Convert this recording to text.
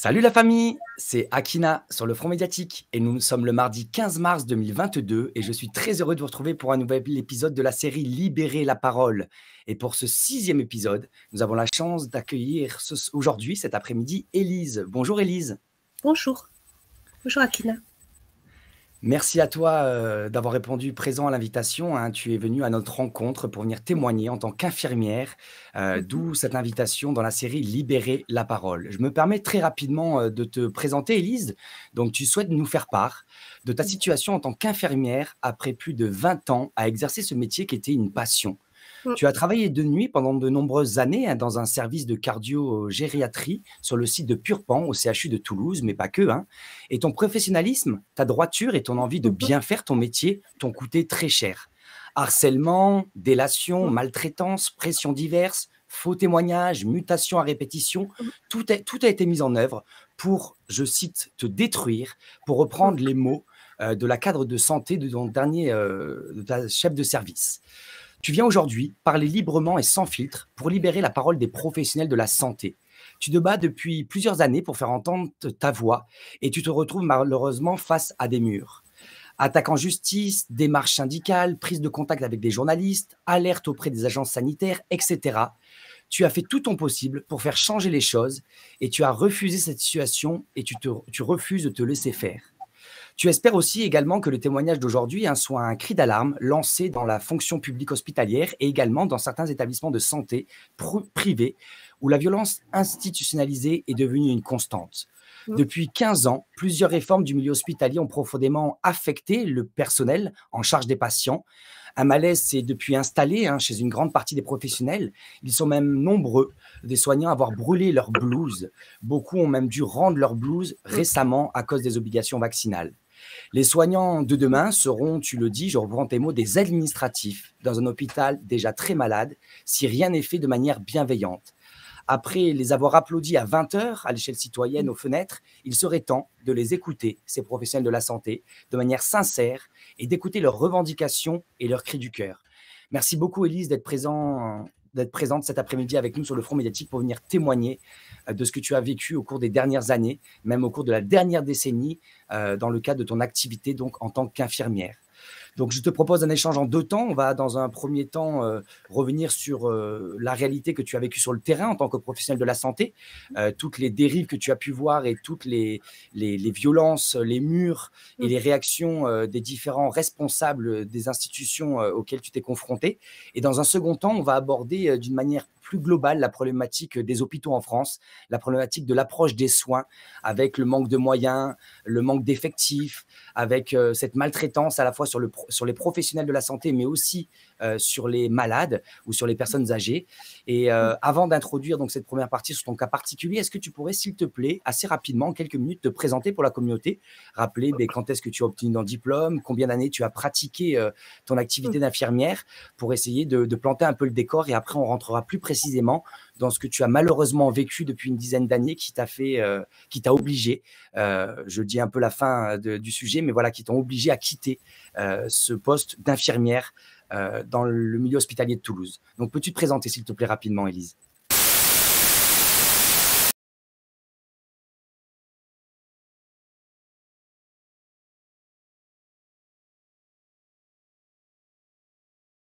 Salut la famille, c'est Akina sur le Front Médiatique et nous sommes le mardi 15 mars 2022 et je suis très heureux de vous retrouver pour un nouvel épisode de la série Libérer la parole. Et pour ce sixième épisode, nous avons la chance d'accueillir aujourd'hui, cet après-midi, Élise. Bonjour Élise. Bonjour. Bonjour Akina. Merci à toi d'avoir répondu présent à l'invitation, hein. Tu es venue à notre rencontre pour venir témoigner en tant qu'infirmière, Mhm. d'où cette invitation dans la série Libérer la parole. Je me permets très rapidement de te présenter, Élise. Donc, tu souhaites nous faire part de ta situation en tant qu'infirmière après plus de 20 ans à exercer ce métier qui était une passion. Mm. Tu as travaillé de nuit pendant de nombreuses années, hein, dans un service de cardio-gériatrie sur le site de Purpan au CHU de Toulouse, mais pas que, hein. Et ton professionnalisme, ta droiture et ton envie de Mhm. bien faire ton métier t'ont coûté très cher. Harcèlement, délation, Mm. maltraitance, pressions diverses, faux témoignages, mutations à répétition, tout a été mis en œuvre pour, je cite, te détruire, pour Mm. reprendre les mots de la cadre de santé de ton dernier de ta chef de service. Tu viens aujourd'hui parler librement et sans filtre pour libérer la parole des professionnels de la santé. Tu te bats depuis plusieurs années pour faire entendre ta voix et tu te retrouves malheureusement face à des murs. Attaque en justice, démarche syndicale, prise de contact avec des journalistes, alerte auprès des agences sanitaires, etc. Tu as fait tout ton possible pour faire changer les choses et tu as refusé cette situation et tu refuses de te laisser faire. Tu espères aussi également que le témoignage d'aujourd'hui, hein, soit un cri d'alarme lancé dans la fonction publique hospitalière et également dans certains établissements de santé privés où la violence institutionnalisée est devenue une constante. Mm. Depuis 15 ans, plusieurs réformes du milieu hospitalier ont profondément affecté le personnel en charge des patients. Un malaise s'est depuis installé, hein, chez une grande partie des professionnels. Ils sont même nombreux, des soignants, à avoir brûlé leur blouse. Beaucoup ont même dû rendre leur blouse Mm. récemment à cause des obligations vaccinales. Les soignants de demain seront, tu le dis, je reprends tes mots, des administratifs dans un hôpital déjà très malade si rien n'est fait de manière bienveillante. Après les avoir applaudis à 20 heures à l'échelle citoyenne Mm. aux fenêtres, il serait temps de les écouter, ces professionnels de la santé, de manière sincère et d'écouter leurs revendications et leurs cris du cœur. Merci beaucoup, Élise, d'être présente cet après-midi avec nous sur le Front Médiatique pour venir témoigner de ce que tu as vécu au cours des dernières années, même au cours de la dernière décennie, dans le cadre de ton activité donc, en tant qu'infirmière. Donc, je te propose un échange en deux temps. On va, dans un premier temps, revenir sur la réalité que tu as vécue sur le terrain en tant que professionnel de la santé, toutes les dérives que tu as pu voir et toutes les violences, les murs et Mm. les réactions des différents responsables des institutions auxquelles tu t'es confronté. Et dans un second temps, on va aborder d'une manière plus globale la problématique des hôpitaux en France, la problématique de l'approche des soins avec le manque de moyens, le manque d'effectifs, avec cette maltraitance à la fois sur les professionnels de la santé, mais aussi sur les malades ou sur les personnes âgées. Et Mm. avant d'introduire donc cette première partie sur ton cas particulier, est-ce que tu pourrais, s'il te plaît, assez rapidement, en quelques minutes, te présenter pour la communauté, rappeler quand est-ce que tu as obtenu ton diplôme, combien d'années tu as pratiqué ton activité d'infirmière, pour essayer de planter un peu le décor, et après on rentrera plus précisément dans ce que tu as malheureusement vécu depuis une dizaine d'années qui t'a obligé, je dis un peu la fin du sujet, mais voilà, qui t'ont obligé à quitter ce poste d'infirmière dans le milieu hospitalier de Toulouse. Donc, peux-tu te présenter, s'il te plaît, rapidement, Élise?